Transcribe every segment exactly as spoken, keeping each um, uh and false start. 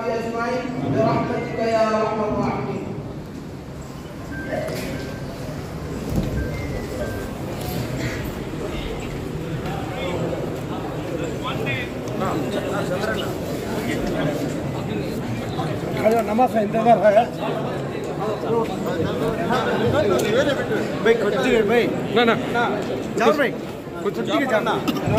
अजमाइन बिरहमतिका या अरहमर राहिमीन। नमाज का इंतजार है भाई, खुद भाई ना ना जाओ भाई, खुद के जाना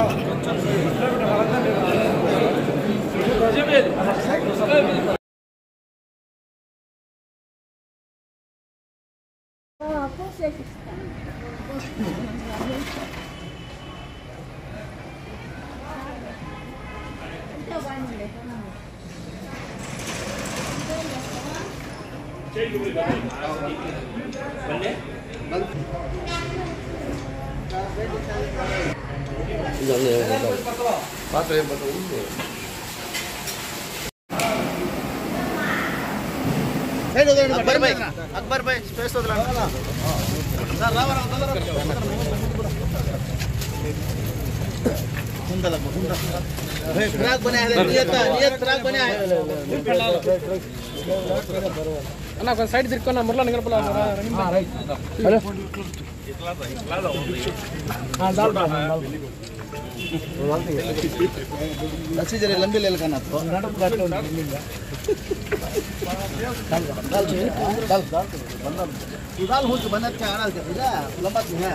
अकबर भाई, अकबर भाई स्पेस तो दिलाना ना फ्राक बना है, नियत नियत फ्राक बना है అన్న కొంచెం సైడ్ తిరుక్కున్నా మురళ నిగల పోలా రైట్ హలో हां डाल डाल डाल अच्छी जरे लंबी ले लेना तो नडप काटो निंगा डाल डाल डाल डाल बंदा दाल हो तो बना के आना के लंबा है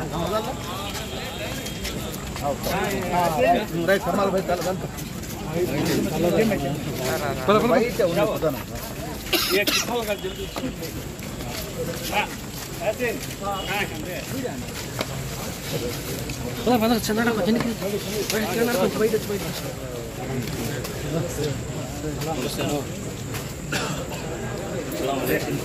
हां राइट कमाल भाई चल चल भाई क्या उन्हें पता ना ये कितना लगा जल्दी हां ऐसे हां कंदे Wala pa na sa nara ko din ko. Wala ka na ko bay dito bay. Assalamu alaikum.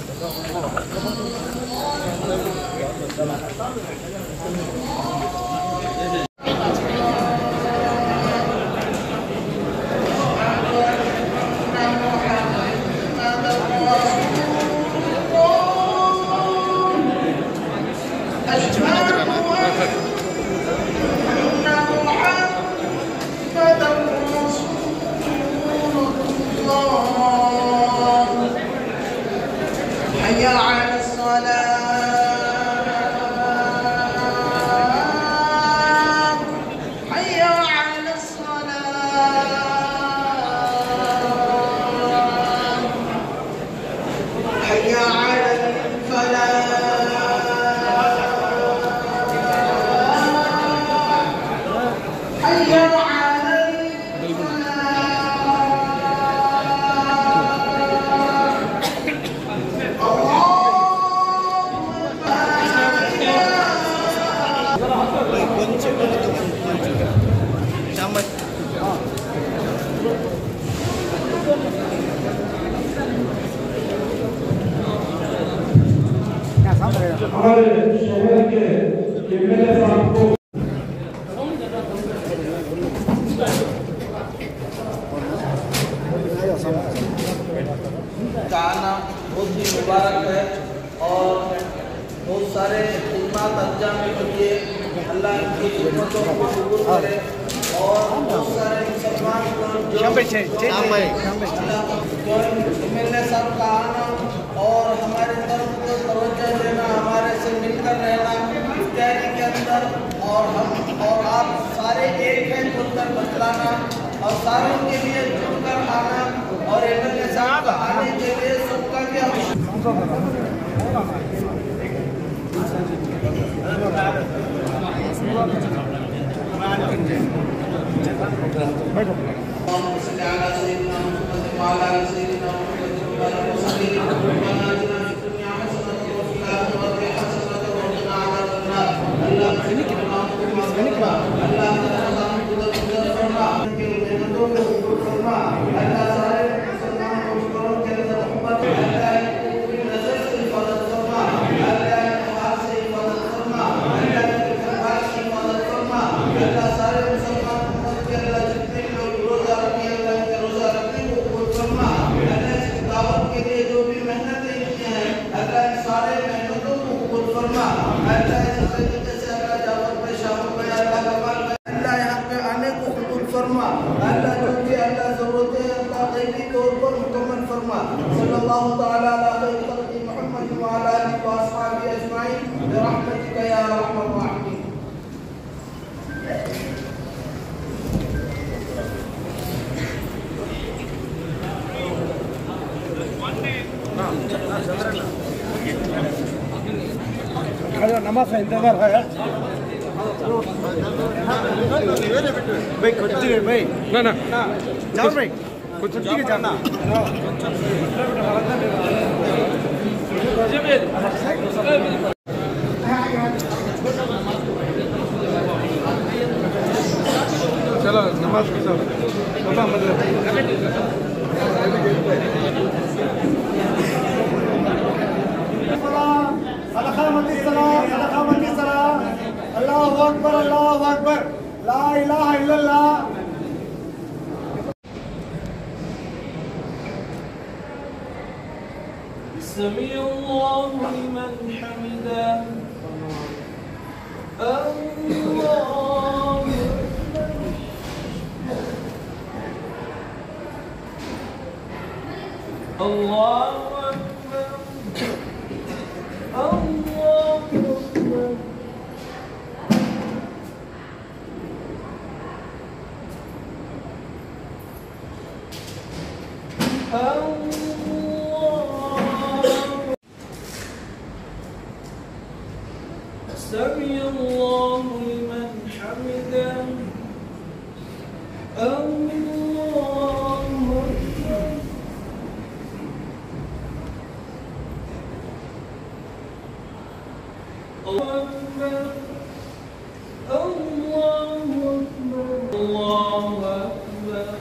حي على الصلاة حي على الصلاة حي على الفلاح حي على हमारे शहर के एमएलए साहब को का आना बहुत ही मुबारक है और बहुत सारे खिदमत अंजाम के लिए अल्लाह इनकी खिदमतों को कबूल करे और बहुत सारे मुसलमान को जो एमएलए साहब का आना और हमारे तरफ को तवज्जो देना, हमारे से मिलकर रहना इफ्तारी के अंदर और हम और आप सारे एक हैं खुलकर बतलाना और सारों के लिए जुड़कर आना और एमएलए साहब का आने के लिए सबका भी सल्लल्लाहु तआला अलैहि वसल्लम मुहम्मद व अला आलिहि व अस्हाबिहि अजमाइन बिरहमतिका या अरहमर राहिमीन। नमाज का इंतजार है भाई कुछ भाई ना ना जाओ भाई कुछ ठीक है जाना चलो नमाज की सब पता मतलब अल्लाहु अकबर अल्लाहु अकबर ला इलाहा इल्लल्लाह। سمع الله لمن حمده الله الله أكبر الله أكبر سمع الله لمن حمده الله أكبر الله أكبر الله أكبر الله أكبر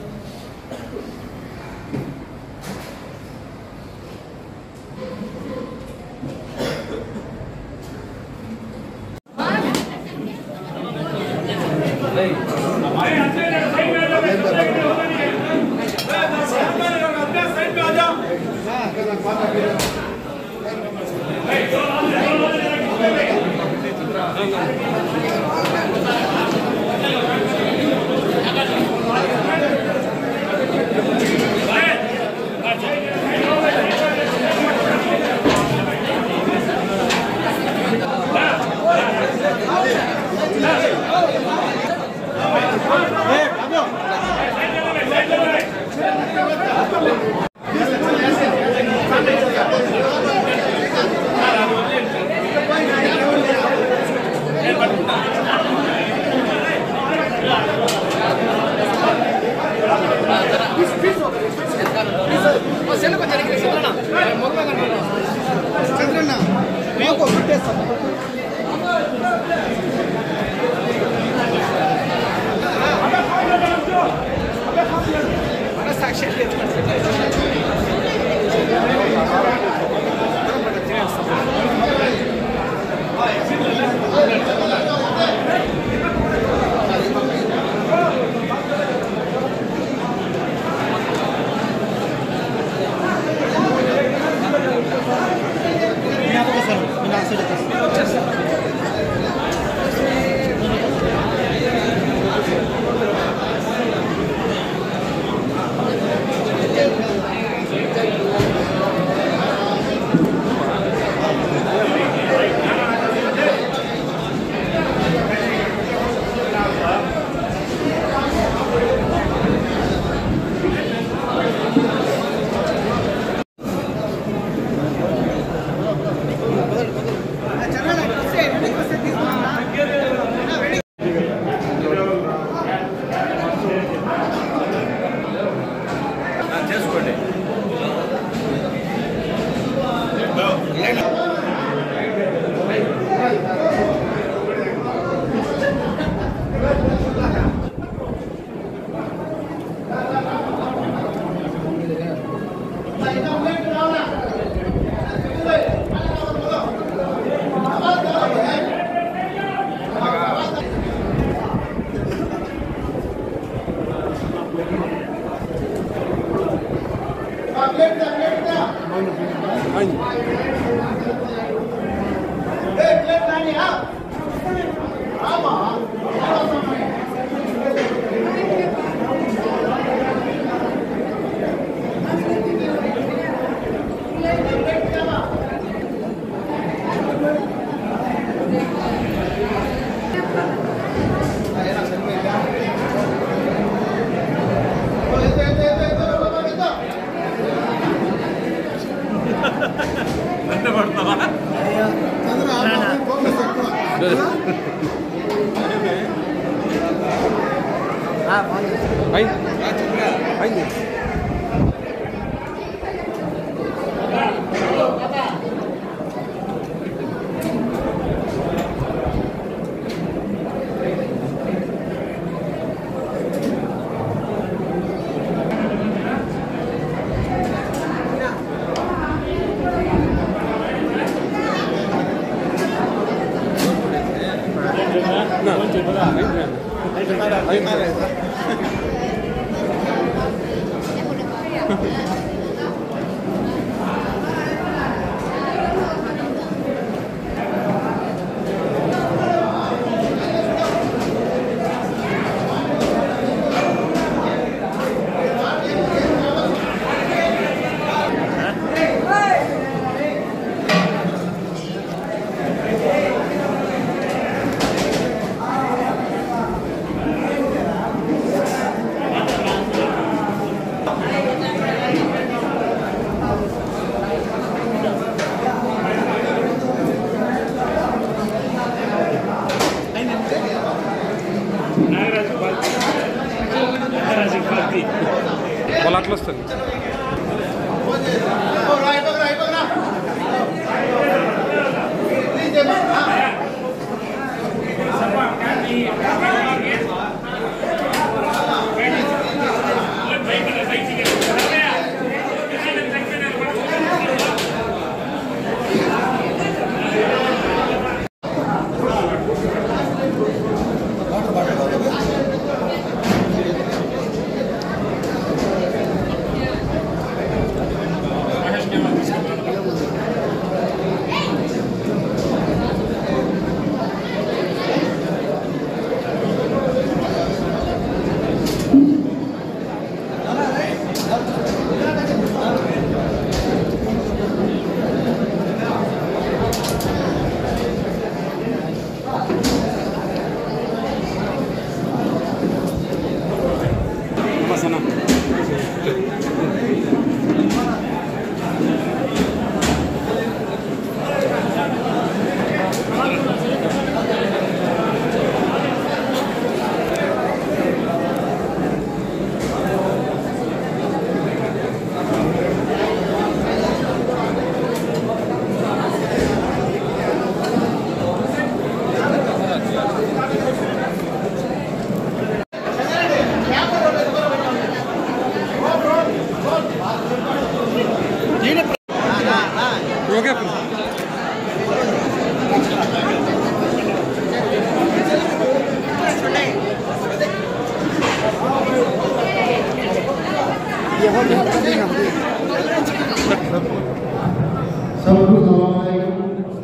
सबको सलाम अलैकुम।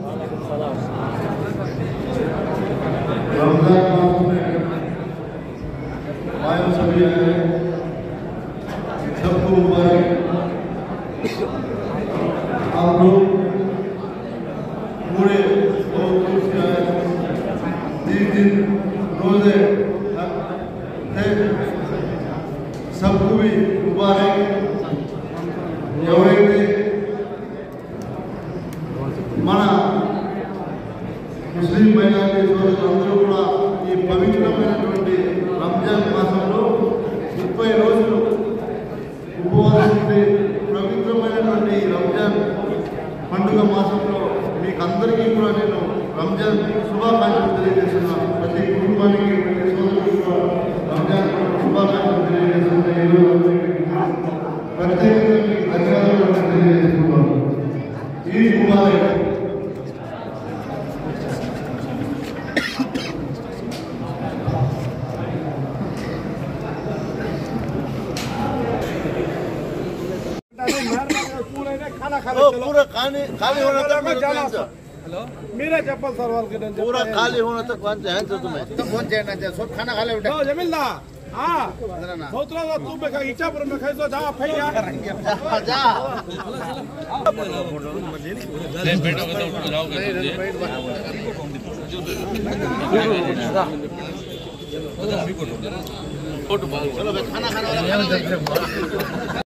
रमजान मास में आए सभी आए सबको मुबारक। आप लोग पूरे तीस दिन रोजे थे, सबको भी मुबारक। ఎవరైతే మన ముస్లిం మైనారిటీ సోదరులందరూ కూడా ఈ పవిత్రమైనటువంటి రంజాన్ మాసంలో ముప్పై రోజులు ఉపవాసం ఉండి పవిత్రమైనటువంటి రంజాన్ పండుగ మాసంలో మీకు అందరికీ కూడా నేను రంజాన్ శుభాకాంక్షలు తెలియజేస్తున్నాను. ప్రతి కుటుంబానికి ప్రతి సోదరులకు కూడా రంజాన్ శుభాకాంక్షలు తెలియజేస్తున్నాను. ప్రత్యేకంగా మీకు ధన్యవాదాలు తెలియజేస్తున్నాను. ఈ ముబారక్. पूरा खाली खाली होना तक मेरा चप्पल सर वाल के पूरा खाली होना तक कौन से हैं तो तुम्हें तो फोन చేయనా सब खाना खा ले उठा जमील हाँ बहुत रहा तू में खाई इच्छा पर में खाई तो जा फैया जा बैठो तो जाओगे फोटो चलो खाना खाने वाला